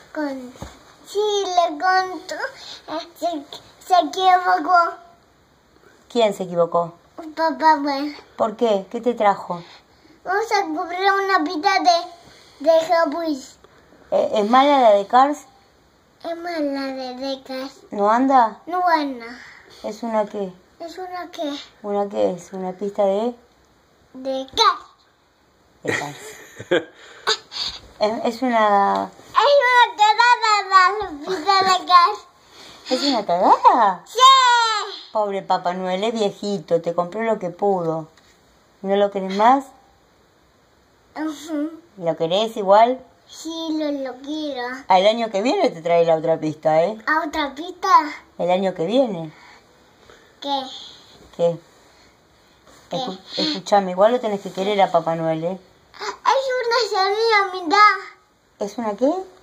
Con... Sí, le contó. Se equivocó. ¿Quién se equivocó? Papá Noel. ¿Por qué? ¿Qué te trajo? Vamos a comprar una pista de Hot ¿Es mala la de Cars? Es mala de Decas. ¿No anda? No anda. ¿Es una qué? Es una que... ¿Una qué es? ¿Una pista de...? De Cars. De Cars. Es una... Es una cagada la pista de Cars. ¿Es una cagada? ¡Sí! Pobre Papá Noel, es viejito, te compró lo que pudo. ¿No lo querés más? ¿Lo querés igual? Sí, lo quiero. Al año que viene te trae la otra pista, ¿eh? ¿A otra pista? El año que viene. ¿Qué? ¿Qué? Escuchame, igual lo tenés que querer a Papá Noel, ¿eh? Es una sardina, mirá. ¿Es una qué?